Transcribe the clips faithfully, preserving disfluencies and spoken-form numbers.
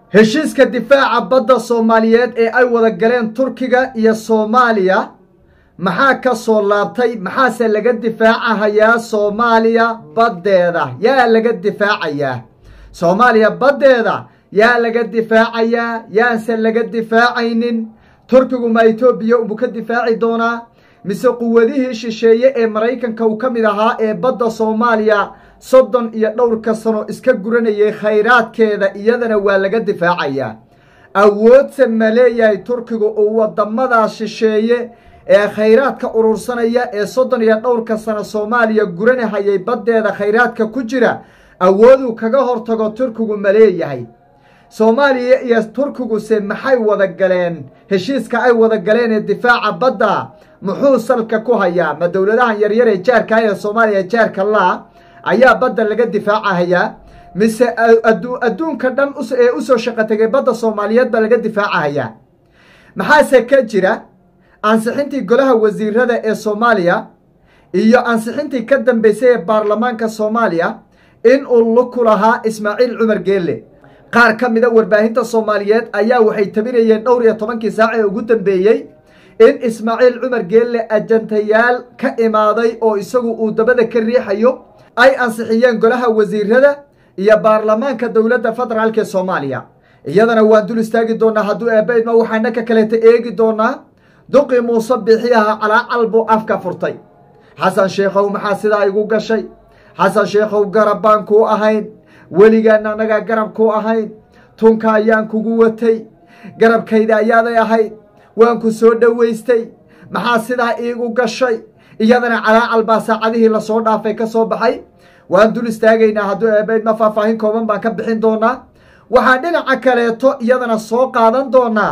heshiiska difaaca badda Soomaaliyeed ee ay wada galeen Turkiga iyo Soomaaliya maxaa ka soo laabtay maxaase laga difaacayaa Soomaaliya badeeda yaa laga difaacayaa Soomaaliya badeeda yaa laga difaacayaa yaanse laga difaacaynin Turkigu ma Itoobiya uu ka difaaci doonaa mise quwadihii shisheeye ee Mareykanka uu kamid ahaa ee badda Soomaaliya soddon iyo dhowr ka sano iska guranayay khayraadkeeda iyadana waa laga difaacayaa awood samaleeyay Turkigu oo wadamada shisheeye ee khayraadka urursanaya ee soddon iyo dhowr ka sano Soomaaliya guranayay badeeda khayraadka ku jira awoodu kaga hortago Turkigu maleeyahay Soomaaliya iyo Turkigu se maxay wada galeen heshiiska ay wada galeen ee difaaca badda muxuu salka ku hayaa ma dawladahan yar yar ee jaarka ah ee Soomaaliya jaarka la ayaa badda laga difaacayaa mise adduunka dhan ee u soo shaqo tagay badda Soomaaliyeed ba laga difaacayaa maxaase ka jira ansixintii golaha wasiirada ee Soomaaliya iyo ansixintii ka dambeysay ee baarlamaanka Soomaaliya in uu luku lahaa Ismaaciil Cumar Geelle qaar ka mid ah warbaahinta Soomaaliyeed ayaa waxay tabinayeen dhowr iyo toban saac ee ugu dambeeyay in Ismaaciil Cumar Geelle ajantayaal ka imaaday oo isagu uu dabada ka riixayo ay ansixiyeen golaha wasiirada iyo baarlamaanka dawladda federaalka Soomaaliya iyadana waan dul istaagi doonaa hadduu eebaydma waxaana ka kaleeta eegi doonaa duqi Muuse bixiyaha calaa calbu afka furtay xasan sheekhow maxaa sidaa igu gashay xasan sheekhow garab baan ku ahayn weligaana anaga garab ku ahayn tunka ayaan kugu watay garabkayda ayaaday ahayd waan ku soo dhaweystay maxaa sidaa iigu gashay iyadana calaa calbaa saacadihii la soo dhaafay ka soo baxay waan dul istaagaynaa hadduu eebaydma faahfaahin kooban baan ka bixin doonaa waxaan dhinaca kaleeto iyadana soo qaadan doonaa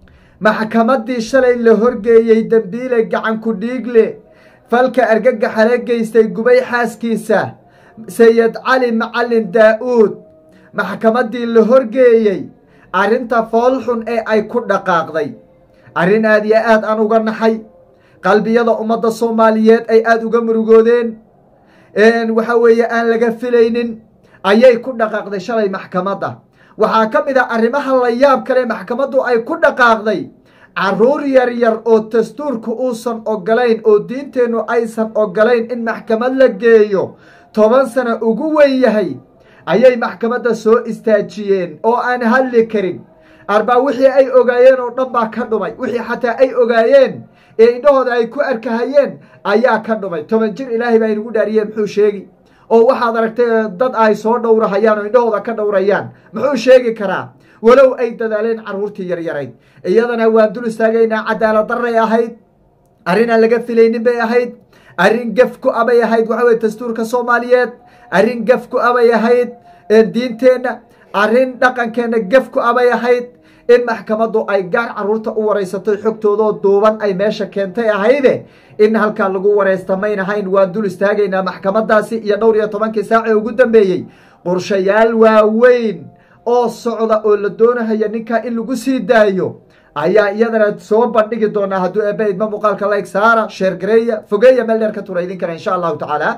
maxkamaddii shalay la horgeeyey dambiile gacan ku dhiigle falka argagaxa la geystay gubay xaaskiisa sayid cali macalin daa'uud maxkamaddii la horgeeyey arrinta foolxun ee ay ku dhaqaaqday arrin aad iyo aad aan uga naxay qalbiyada ummadda Soomaaliyeed ay aad uga murugoodeen een waxa weeye aan laga filaynin ayay ku dhaqaaqday shalay maxkamadda waxaa ka mid ah arrimaha la yaab kale maxkamaddu ay ku dhaqaaqday caruur yar yar oo dastuurku uusan ogolayn oo diinteennu aysan ogolayn in maxkamad la geeyo toban sano ugu weyn yahay ayay maxkamadda soo istaajiyeen oo aan hadli karin arbaa wixii ay ogaayeen oo dhan baa ka dhumay wixii xataa ay ogaayeen ee indhahooda ay ku arkahayeen ayaa ka dhumay toban jir ilaahay baa inagu dhaariyeen muxuu sheegi oo waxaad aragtay dad ay soo dhowrahayaan oo indhahooda ka dhowrayaan muxuu sheegi karaa walow ay dadaaleen caruurtii yaryarayd iyadana waan dul istaagaynaa cadaalad darray ahayd arrin aan laga filaynin bay ahayd arrin gaf ku abay ahayd waxa weye dastuurka Soomaaliyeed arrin gaf ku abay ahayd diinteenna arrin dhaqankeenna gaf ku abay ahayd in maxkamaddu ay gaar caruurta u wareysatay xogtoodoo duuban ay meesha keentay ahayde in halkaa lagu wareystamayna hayn waan dul istaagaynaa maxkamaddaasi iyo dhowr iyo tobankii saac ee ugu dambeeyey qorshayaal waaweyn oo socda oo la doonahaya ninka in lagu sii daayo ayaa iyadana soo bandhigi doonaa hadduu eebaydma muuqaalka like saara sheer gareeya fogeeya meel dheer ka tura idin kara insha allahu tacaala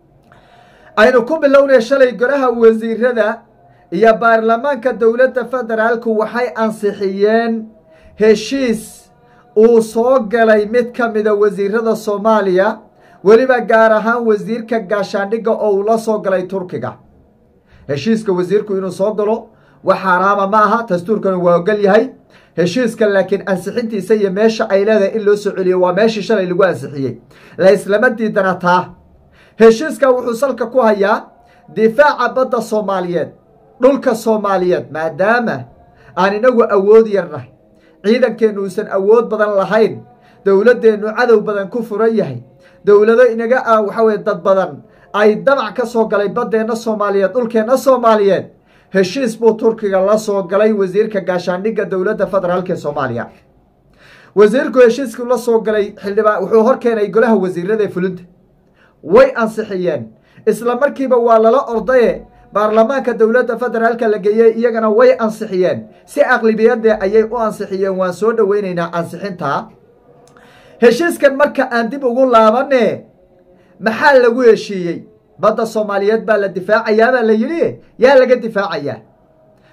aynu ku bilownay shalay golaha wasiirada iyo baarlamaanka dawladda federaalku waxay ansixiyeen heshiis uu soo galay mid ka mida wasiirada Soomaaliya weliba gaar ahaan wasiirka gaashaandhigga oo uu la soo galay Turkiga heshiiska wasiirku inuu soo galo wax xaraama ma aha dastuurkana waa ogal yahay heshiiska laakiin ansixintiisa iyo meesha ay leedahay in loo soo celiyo waa meeshii shalay lagu ansixiyey la islama diidana taa heshiiska wuxuu salka ku hayaa difaaca badda Soomaaliyeed dhulka Soomaaliyeed maadaama aan inagu awood yarnahay ciidankeenu uusan awood badan lahayn dawladdeenu cadow badan ku furan yahay dawlado inaga ah waxa weeye dad badan ay damac ka soo galay baddeena Soomaaliyeed dhulkeena Soomaaliyeed heshiis buu Turkiga la soo galay wasiirka gaashaandhigga dawladda federaalka Soomaaliya wasiirku heshiisku la soo galay xildhibaan wuxuu hor keenay golaha wasiirada fulinta way ansixiyeen isla markiiba waa lala ordaye baarlamaanka dawladda federaalka la geeyay iyagana way ansixiyeen si aqlabiyada ayay u ansixiyeen waan soo dhaweynaynaa ansixinta heshiiskan marka aan dib ugu laabane maxaa lagu heshiiyey badda Soomaaliyeed baa la difaacayaa baa la yiri yaa laga difaacayaa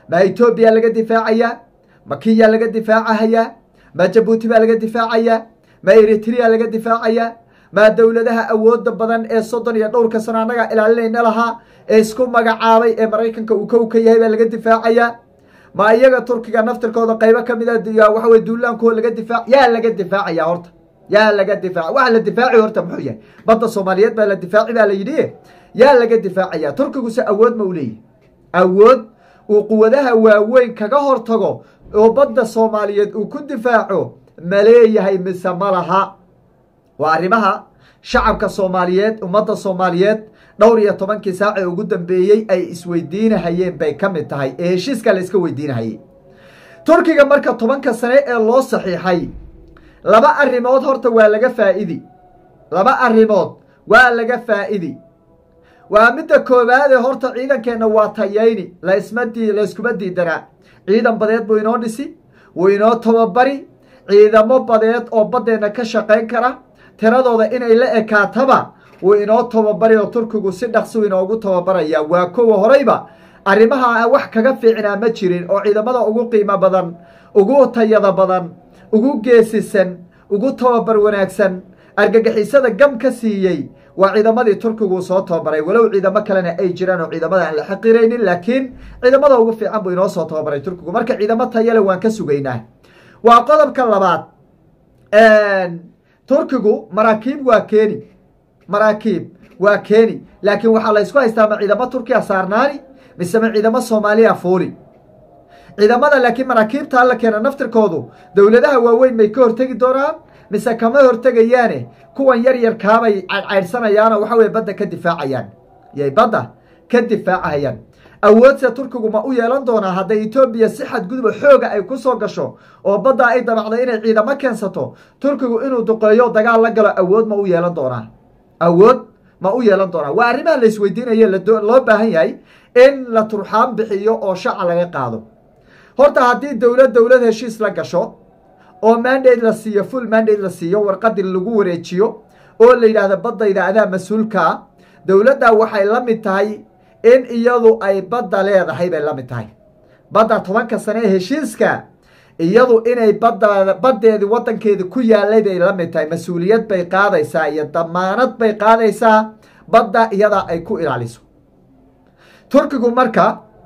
ما إثيوبيا لقى دفاعية ما كيا لقى دفاعها ما جيبوتي لقى دفاعية ما إريتريا لقى دفاعية ما دولتها أود بدن إيه صدر يدور كسرنا نجا إلى اللي نلها إسكو مجعابي أمريكا كوكوكية لقى دفاعية ما إيجا تركيا نفتر كذا قيبة كمية ديا وحول دولان كل لقى دفاع يا لقى دفاع يا هرت يا لقى دفاع وعلى الدفاع هرت محية بطل الصوماليات بلا الدفاع بلا يديه يا لقى دفاع يا تركيا جس أود مولي أود وقوتها وين كجهر تجو وبدأ الصوماليات وكل دفاعه ملاية هي مسمالها وعرمها شعب كصوماليات ومدى الصوماليات دورية طبعا كساعة وجودا بيجي أي إسويدين هيين بيكمل تهاي إيش إسكال إسكويدين هاي تركيا جمرك طبعا كسنة الله صحيح هاي لبا الريموت هرت ولا فائدي لبا الريموت ولا فائدي ومدة كوباد هرت عيدا كان واتييني لا اسمدي لا اسكبدي درع عيدا بديت بوينودسي وينو توبري عيدا مو بديت أو بدينا كشقين كرا tiradooda inay la ekaataba uu inoo tababarayo turkigu si dhaqso inoogu tababaraya waa kuwa horeyba arrimaha wax kaga fiicnaa ma jirin oo ciidamada ugu qiimo badan ugu tayada badan ugu geesisan ugu tababar wanaagsan argagixisada gam ka siiyey waa ciidamadii turkigu soo tababaray walow ciidamo kalena ay jiraan oo ciidamada aan la xaqiraynin laakiin ciidamada ugu fiican buu inoo soo tababaray turkigu marka ciidamo tayale waan ka sugaynaa waa qodobka labaad turkigu maraakiib waa keeni maraakiib waa keeni laakiin waxaa la isku haystaa ma ciidamo turkiya saarnaani mise ma ciidamo soomaaliya fuuli ciidamada laakiin maraakiibta alla keena naftirkoodu dowladaha waaweyn may ka hortegi doonaan mise kama hortegayaane kuwan yar yar kaabay caydhsanayaanoo waxa weye badda ka difaacayaan yay badda ka difaacayaan awoodse turkigu ma u yeelan doonaa hadday etoobiya si xadgudub xooga ay ku soo gasho oo badda ay dabacday inay ciidamo keensato turkigu inuu duqeeyo dagaal la galo awood ma u yeelan doonaa awood ma u yeelan doonaa waa arrimaha la isweydiinayo loo baahan yahay in la turxaan bixiyo oo shaca laga qaado horta haddii dowlad dowlad heshiis la gasho oo mandate la siiyo full mandate la siiyo warqadii lagu wareejiyo oo la yidhaahdo baddayda adaa mas-uulkaa dowladda waxay la mid tahay in iyadu ay badda leedahay bay la mid tahay badda tobanka sane ee heshiiska iyadu inay badda baddeedii waddankeedii ku yaallay bay la mid tahay mas-uuliyad bay qaadaysaa iyo damaanad bay qaadaysaa badda iyadaa ay ku ilaaliso turkigu marka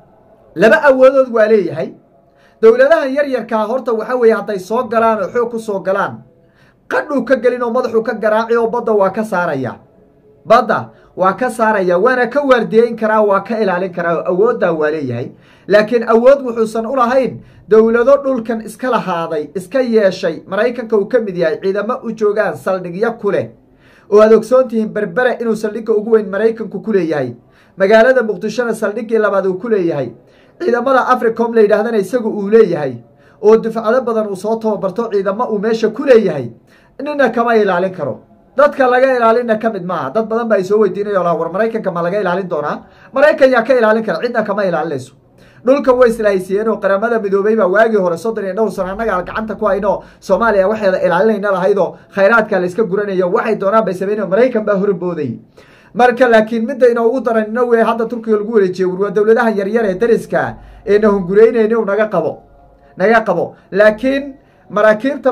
laba awoodood waa leeyahay dowladahan yar yarkaa horta waxa weeye hadday soo galaan oo xoog ku soo galaan qadhuu ka gelin oo madaxuu ka garaaci oo badda waa ka saaraya badda waa ka saaraya waana ka waardiyeyn karaa waa ka ilaalin karaa oo awooddaa waa leeyahay laakiin awood wuxuusan u lahayn dowlado dhulkan iska lahaaday iska yeeshay maraykanka uu ka mid yahay ciidamo u joogaan saldhigyo ku leh oo aad ogsoon tihiin berbere inuu saldhigga ugu weyn maraykanku ku leeyahay magaalada muqdishona saldhiggii labaad uu ku leeyahay ciidamada africom la yidhaahdana isagu uu leeyahay oo dufcado badan uu soo tababarto ciidamo uu meesha ku leeyahay nina kama ilaalin karo dadka laga ilaalina ka mid maaha dad badan ba ay soo weydiinayo la war maraykanka ma laga ilaalin doonaa maraykan yaa ka ilaalin kara cidna kama ilaalinayso dhulka way islahaysiyeen oo qaramada midoobay baa waagii hore soddon iyo dhowr sano annaga gacanta ku hayno soomaaliya waxeeda ilaalinayna lahaydoo khayraadka la iska guranayo waxay doonaan bay sameynayoo maraykan baa horbooday marka laakiin midda inoogu daran ina wey hadda turkiga lagu wareejiyey war waa dowladahan yaryar ee dariska ee na hunguraynayni u naga qabo naga qabo laakiin maraakiibta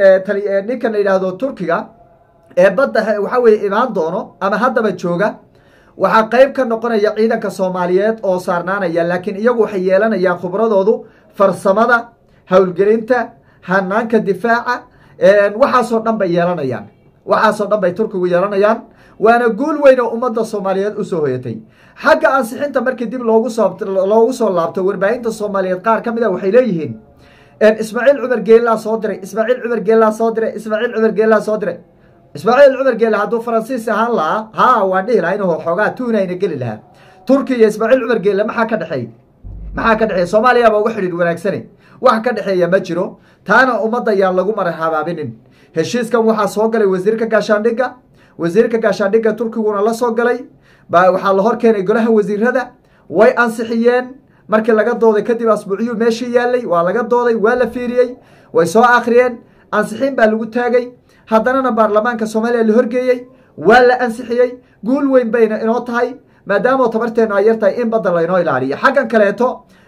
ninkan la yidhaahdo turkiga ee badda waxa weye imaan doono ama haddaba jooga waxaa qayb ka noqonaya ciidanka soomaaliyeed oo saarnaanaya laakiin iyagu waxay yeelanayaan khubradoodu farsamada howlgelinta hanaanka difaaca waxaasoo dhan bay yeelanayaan waxaasoo dhan bay turkigu yeelanayaan waana guul weyn oo ummadda soomaaliyeed usoo hoyatay xagga ansixinta markii dib loogu soo loogu soo laabto warbaahinta soomaaliyeed qaar ka mid a waxay leeyihiin ismaaciil cumar geellaa soo diray ismaaciil cumar geellaa soo diray ismaaciil cumar geellaa soo diray ismaaciil cumar geelle hadduu faransiis ahaan lahaa haa waan dhihi lahaa inuu xoogaa tuunayna geli lahaa turkiya iyo ismaaciil cumar geelle maxaa ka dhexeey maxaa ka dhexeeya soomaaliyaaba uga xidhiir wanaagsane wax ka dhexeeya ma jiro taana ummadda yaan lagu mara habaabinin heshiiskan waxaa soo galay wasiirka gaashaandhigga wasiirka gaashaandhigga turkiguna la soo galay baa waxaa la hor keenay golaha wasiirada way ansixiyeen markii laga dooday kadib asbuuciyuu meeshii yaallay waa laga dooday waa la fiiriyey way soo akhriyeen ansixiin baa lagu taagay haddanana baarlamaanka soomaaliya la horgeeyey waa la ansixiyey guul weyn bayna inoo tahay maadaama tabarteennu ay yartahay in badda laynoo ilaaliyo xaggan kaleeto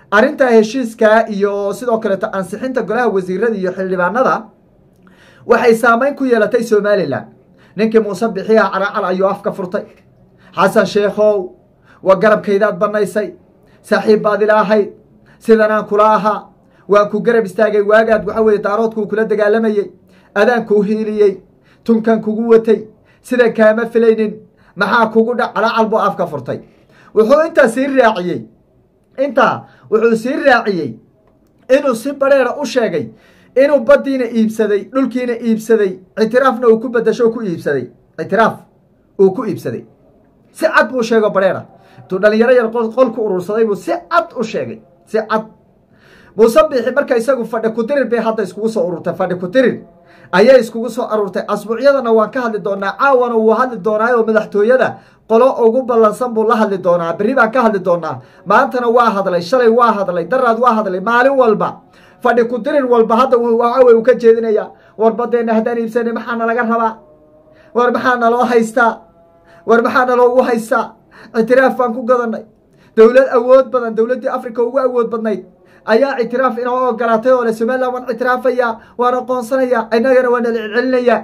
arrinta heshiiska iyo sidoo kaleeto ansixinta golaha wasiirada iyo xildhibaanada waxay saameyn ku yeelatay somalilan ninkii muuse bixiyaha calaacal ayuu afka furtay xasan sheekhow waa garabkaydaad bannaysay saaxiib baad ila ahayd sidanaan kula ahaa waan ku garab istaagay waagaad waxa weeye daaroodkuu kula dagaalamayey adaan kuu hiiliyey tunkan kugu watay sidan kaama filaynin maxaa kugu dhac calaacal buu afka furtay wuxuu intaa sii raaciyey intaa wuxuu sii raaciyey inuu si bareera u sheegay inuu baddiina iibsaday dhulkiina iibsaday ictiraafna uu ku bedasho ku iibsaday ictiraaf uu ku iibsaday si cad buu sheego bareera intuu dhalinyaro yar qol ku urursaday buu si cad u sheegay si cad muuse biixi marka isagu fadhi ku dirir bay hadda iskugu soo ururtay fadhi ku dirir ayay iskugu soo aruurtay asbuucyadana waan ka hadli doonaa caawana wuu hadli doonaa oo madaxtooyada qolo ugu ballansan buu la hadli doonaa berri baan ka hadli doonaa maantana waa hadlay shalay waa hadlay daraad waa hadlay maalin walba fadhi ku dirir walba hadda waxa wey uu ka jeedinayaa war badeenna haddaan iibsanay maxaa nalaga rabaa war maxaa naloo haystaa war maxaa naloogu haystaa ictiraaf baan ku gadanay dowlad awood badan dowladdii africa ugu awood badnayd ayaa ictiraaf inoo ogolaatay oo le somalilan waan ictiraafaya waan aqoonsanaya innagana waan celcelinayaa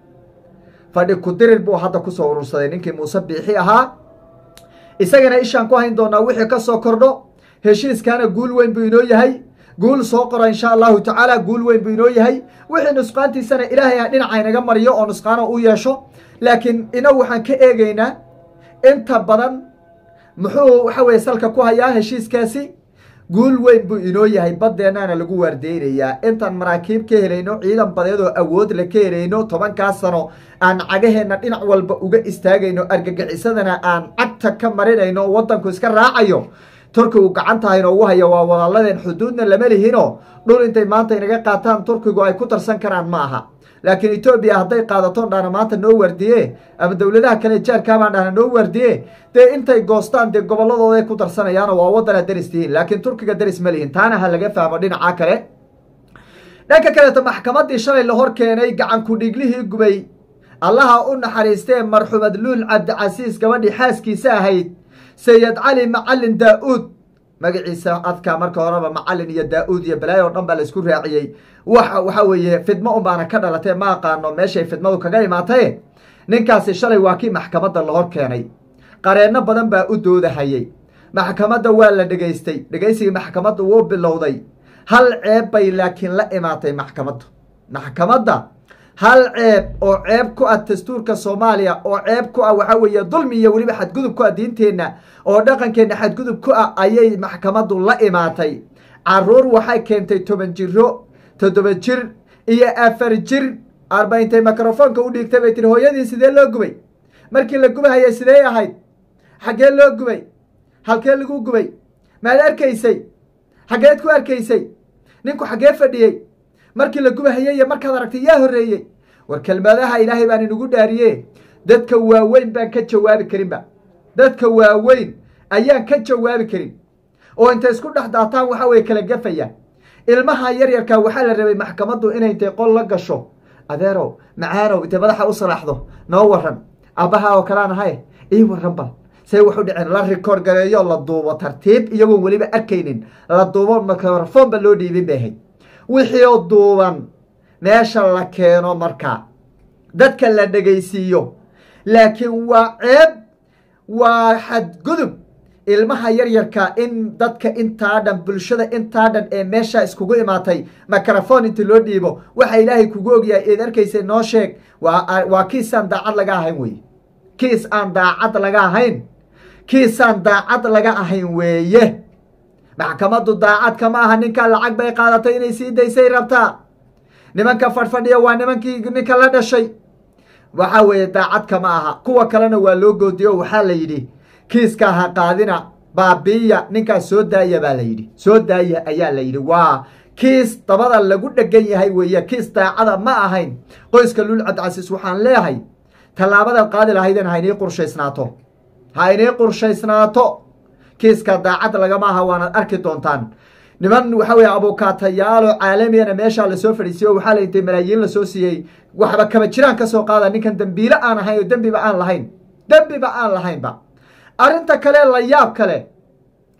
fadhi ku dirir buu hadda kusoo urursaday ninkii muuse biixi ahaa isagana ishaan ku hayn doonaa wixii ka soo kordho heshiiskaana guul weyn buu inoo yahay guul soo qora insha allahu tacaala guul weyn buu inoo yahay wixii nusqaantiisana ilaahay ha dhinaca inaga mariyo oo nusqaano u yeesho laakiin inagu waxaan ka eegaynaa inta badan muxuu waxa weye salka ku hayaa heshiiskaasi guul weyn buu inoo yahay baddeennaana lagu waardeynayaa intaan maraakiib ka helayno ciidan badeed oo awood la ka helayno tobankaas sano aan cagaheenna dhinac walba uga istaagayno argagixisadana aan cagta ka marinayno waddanku iska raacayo turkigu gacantaha inoogu haya waa walaaladeen xuduudna lama lihinoo dhul intay maanta inaga qaataan turkigu ay ku tarsan karaan ma aha laakiin etoobiya hadday qaadaton dhahna maanta noo waardiye ama dowladaha kale jaarkaabaan dhahna noo waardiye dee intay goostaan dee gobolladooday ku darsanayaano waa waddana deris tihiin laakiin turkiga deris ma lihin taana ha laga fahmo dhinaca kale dhanka kaleeto maxkamaddii shalay la hor keenay gacan ku-dhiiglihii gubay allaha u naxariistee marxuumad luul cabdicasiis gabadhii xaaskiisa ahayd sayid cali macalin daa-uud magaciisa adkaa marka horeba macalin iyo daa-uud iyo balaayo o dhan baa laisku raaciyey waxa waxa weeye fidmo un baana ka dhalatee ma aqaano meeshay fidmadu kaga imaataye ninkaasi shalay waa kii maxkamadda la hor keenay qareenno badan baa u doodahayey maxkamadda waa la dhegaystay dhegaysigii maxkamadda wuu bilowday hal ceeb bay laakiin la imaatay maxkamaddu maxkamadda hal ceeb oo ceeb ku ah dastuurka soomaaliya oo ceeb ku ah waxaa weeye dulmi iyo weliba xadgudub ku ah diinteenna oo dhaqankeenna xadgudub ku ah ayay maxkamaddu la imaatay caruur waxay keentay toban jiro toddoba jir iyo afar jir arba intay mikrofoonka u dhiigtay bay tiri hooyadii sidee loo gubay markii la gubahayay sidee ahayd xaggee loo gubay halkee lagu gubay maad arkaysay xaggeed ku arkaysay ninku xaggee fadhiyey markii la gubahayey iyo markaad aragtay yaa horreeyey war kelmadaha ilaahay baan inugu dhaariye dadka waaweyn baan ka jawaabi karinba dadka waaweyn ayaan ka jawaabi karin oo intay isku dhex daataan waxa weye kala gafaya ilmaha yaryarkaa waxaa la rabay maxkamaddu inay intay qol la gasho adeerow macaanow intay madaxa u salaaxdo noo waran aabbaha oo kalaan ahay ii waran bal say waxu dhiceen la rikoord gareeyo la duubo tartiib iyagoon weliba arkaynin la duubo mikrofoon ba loo dhiibin bay ahayd wixii oo duuban meesha la keeno markaa dadka la dhegaysiiyo laakiin waa ceeb waa xadgudub ilmaha yaryarka in dadka intaa dhan bulshada intaa dhan ee meesha iskugu imaatay microphone inti loo dhiibo waxa ilaahay kugu ogyahay eed arkaysa noo sheeg waa waa kiis aan daacad laga ahayn weye kiis aan daacad laga ahayn kiisaan daacad laga ahayn weeye maxkamaddu daacad kama aha ninka lacag bay qaadatay inay sii daysay rabtaa nimanka fadhfadhiya waa nimankii ninka la dhashay waxa weeye daacad kama aha kuwa kalena waa loo goodiyo waxaa la yidhi kiiska ha qaadina baabiiya ninkaas soo daaya baa la yidhi soo daaya ayaa la yidhi waa kiis dabada lagu dhegan yahay weeye kiis daacada ma ahayn qoyska luul cabdicasiis waxaan leeyahay tallaabada qaadi lahaydeen ha inii qorshaysnaato ha inii qorshaysnaato kiiska daacad lagama aha waanaad arki doontaan niman waxa weye abukaatayaaloo caalamiyana meeshaa lasoo fadhiisiyo waxaa la intay malaayiin lasoo siiyey waxba kaba jiraan ka soo qaada ninkan dembiile aan ahayn oo dembiba aan lahayn dembiba aan lahaynba arrinta kale la yaab kale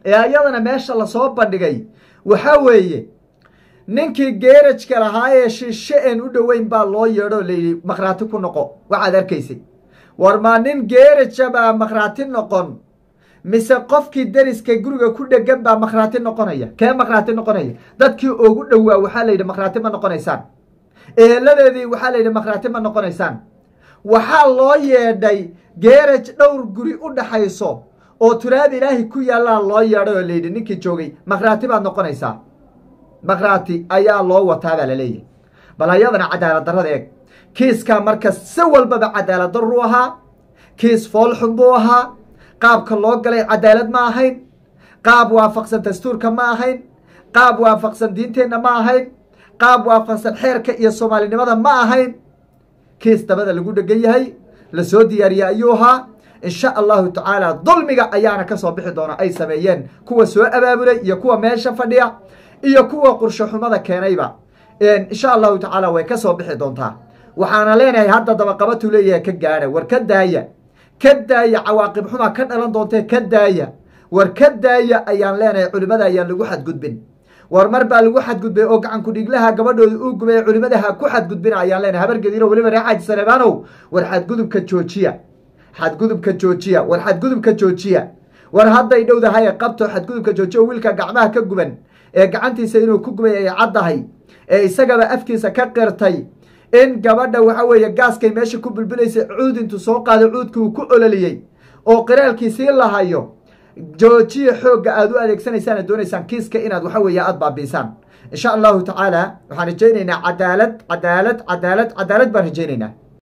ee ayadana meesha lasoo bandhigay waxaa weeye ninkii geerajka lahaa ee shishe een u dhoweyn baa loo yeedhoo layidhi makhraati ku noqo waxaad arkaysay war maa nin geeraja baa makhraati noqon mise qofkii deriska guriga ku dhegan baa makhraati noqonaya kee makhraati noqonaya dadkii ugu dhowaa waxaa layidhi makhraati ma noqonaysaan eheladeedii waxaa layidhi makhraati ma noqonaysaan waxaa loo yeedhay geeraj dhowr guri u dhaxayso oo turaab ilaahi ku yaallaa loo yeedhay oo layidhi ninkii joogay makhraati baad noqonaysaa makhraati ayaa loo wataa baa la leeyahay bal ayadana cadaalad darrada eeg kiiskaa marka si walbaba cadaalad darru ahaa kiis foolxun buu ahaa qaabka loo galay cadaalad ma ahayn qaab waafaqsan dastuurka ma ahayn qaab waafaqsan diinteenna ma ahayn qaab waafaqsan xeerka iyo soomaalinimada ma ahayn kiis dabada lagu dhegan yahay lasoo diyaariyey ayuu ahaa insha allahu tacaala dulmiga ayaana ka soo bixi doona ay sameeyeen kuwa soo abaabulay iyo kuwa meesha fadhiya iyo kuwa qursho xumada keenayba insha allahu tacaala way ka soo bixi doontaa waxaana leenahay hadda dabaqabatuu leeyahay ka gaadha war ka daaya ka daaya cawaaqib xumaa ka dhalan doontee ka daaya war ka daaya ayaan leenahay culimmada ayaan lagu xadgudbin war mar baa lagu xadgudbay oo gacanku dhiglaha gabadhooda uu gubay culimmada ha ku xadgudbina ayaan leenahay habargediino weliba reer xaaji saleebaanow war xadgudubka joojiya xadgudubka joojiya war xadgudubka joojiya war hadday dhowdahaye qabto xadgudubka joojiya wiilka gacmaha ka guban ee gacantiisa inuu ku gubay ay caddahay ee isagaba afkiisa ka qirtay in gabadha waxa weeye gaaskay meesha ku bulbulaysay cuud intuu soo qaaday cuudkii uu ku ololiyey oo qiraalkiisii lahayo joojiya xoogga aad u adeegsanaysaan ad doonaysaan kiiska inaad waxa weeye aada baabiisaan insha allahu tacaala waxaan rajaynaynaa cadaalad cadaalad cadaalad cadaalad baan rajaynaynaa